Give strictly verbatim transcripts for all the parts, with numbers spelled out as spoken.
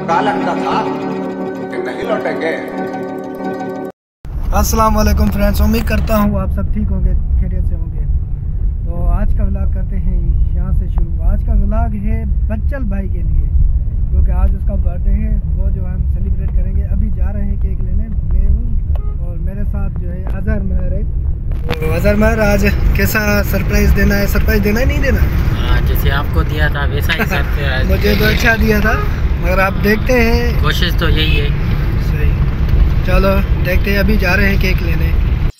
धक्का लगता था कि नहीं लौटेंगे। अस्सलाम वालेकुम फ्रेंड्स, उम्मीद करता हूँ आप सब ठीक होंगे, खैरियत से होंगे। तो आज का व्लॉग करते हैं यहाँ से शुरू। आज का व्लॉग है बच्चल भाई के लिए, क्योंकि आज उसका बर्थडे है, वो जो हम सेलिब्रेट करेंगे। अभी जा रहे हैं केक लेने, मैं हूँ और मेरे साथ जो है अजहर महर है। तो अजहर महर, आज कैसा सरप्राइज़ देना है? सरप्राइज़ देना है नहीं देना? हाँ, जैसे आपको दिया था वैसा ही सरप्राइज। मुझे तो अच्छा दिया था, मगर आप देखते हैं, कोशिश तो यही है। सही, चलो देखते हैं। अभी जा रहे हैं केक लेने।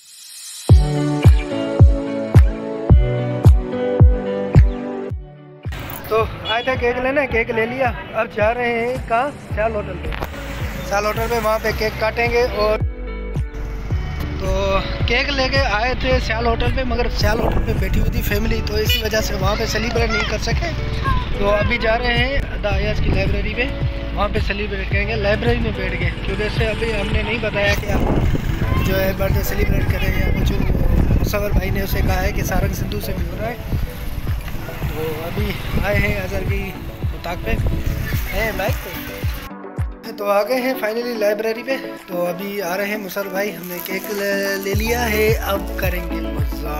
तो आए थे केक लेने, केक ले लिया। अब जा रहे हैं कहाँ? स्याल होटल पे। स्याल होटल पे वहाँ पे केक काटेंगे। और तो केक लेके आए थे स्याल होटल पे, मगर स्याल होटल पे बैठी हुई थी फैमिली, तो इसी वजह से वहाँ पे सेलिब्रेट नहीं कर सके। तो अभी जा रहे हैं द अयाज की लाइब्रेरी पे, वहाँ पे सेलिब्रेट करेंगे लाइब्रेरी में बैठ के, क्योंकि इससे अभी हमने नहीं बताया कि आप जो है बर्थडे सेलिब्रेट करें या कुछ। मुसव्वर भाई ने उसे कहा है कि सारंग सिद्धू से मिल रहा है। तो अभी आए हैं अजहर की मुताक पे हैं बाइक पे, तो आ गए हैं फाइनली लाइब्रेरी पे। तो अभी आ रहे हैं मुसव्वर भाई, हमने केक ले, ले लिया है, अब करेंगे मज़ा।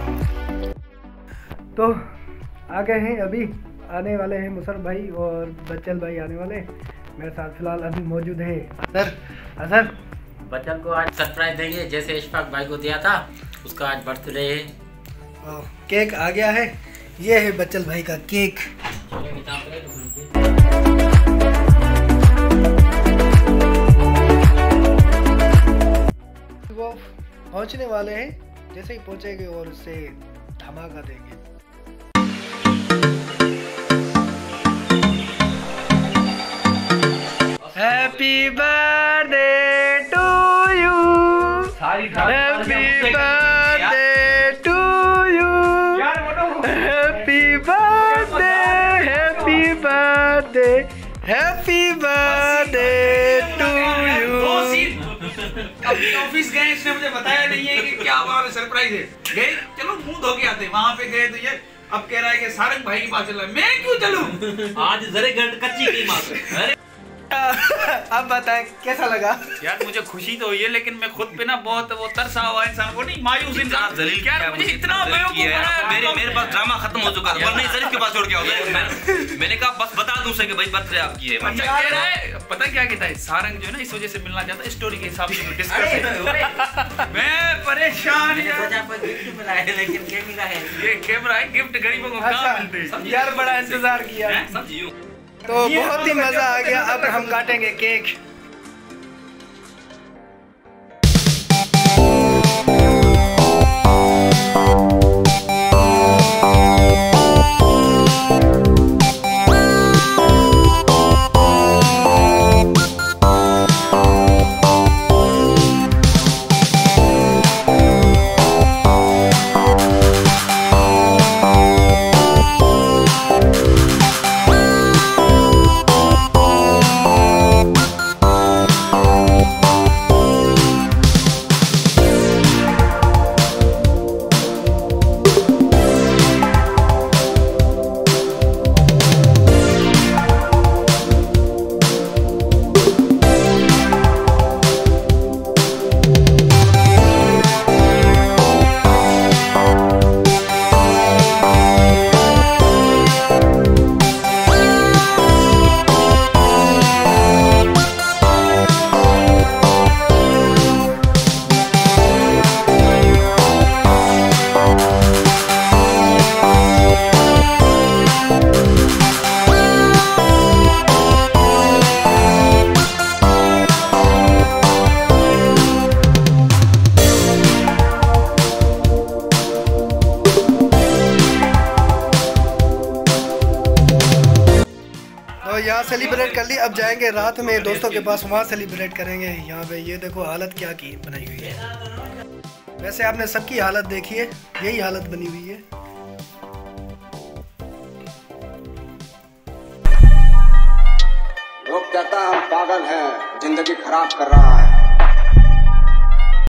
तो आ गए हैं, अभी आने वाले हैं मुसव्वर भाई और बच्चल भाई आने वाले। मेरे साथ फिलहाल अभी मौजूद है अजहर। अजहर, बच्चन को आज सरप्राइज देंगे, जैसे इशफाक भाई को दिया था, उसका आज बर्थडे है। केक आ गया है, ये है बच्चल भाई का केक। वो पहुंचने वाले हैं, जैसे ही पहुंचेंगे और उससे धमाका देंगे। Happy birthday to you, happy birthday to you, happy birthday, happy birthday, happy birthday to you. अभी ऑफिस गए, इसने मुझे बताया नहीं है कि क्या वहाँ पे सरप्राइज है। गए, चलो मुंह धो के आते। वहाँ पे गए तो ये अब कह रहा है कि सारंग भाई के पास चल रहा है। मैं क्यों चलूं? आज जरे गंड कच्ची की मार है। अब बताएं कैसा लगा? यार मुझे खुशी तो हुई है, लेकिन मैं खुद पे ना बहुत वो तरसा हुआ इंसान को नहीं, मायूस इंसान। जलील क्या मुझे इतना बेवकूफ बनाया। मेरे मेरे पास ड्रामा खत्म हो चुका था, नहीं जलील के पास छोड़ के आओ। मैंने कहा बस बता दूं उसे कि भाई बर्थडे आपकी है। अच्छा कह रहा है, पता क्या कहता है सारंग जो है ना, इस वजह से मिलना चाहता है, स्टोरी के हिसाब से डिस्कस। मैं परेशान यार, गिफ्ट मिला है, लेकिन क्या मिला है? ये कैमरा है, गिफ्ट गरीबों को कहाँ मिलते हैं यार, बड़ा इंतजार किया। समझियो, तो बहुत ही मजा आ गया। अब हम काटेंगे केक। यहाँ सेलिब्रेट कर ली, अब जाएंगे रात में दोस्तों के पास, वहाँ सेलिब्रेट करेंगे। यहाँ पे ये देखो हालत क्या की बनाई हुई है। वैसे आपने सबकी हालत देखी है, यही हालत बनी हुई है। लोग कहता है हम पागल हैं, जिंदगी खराब कर रहा है।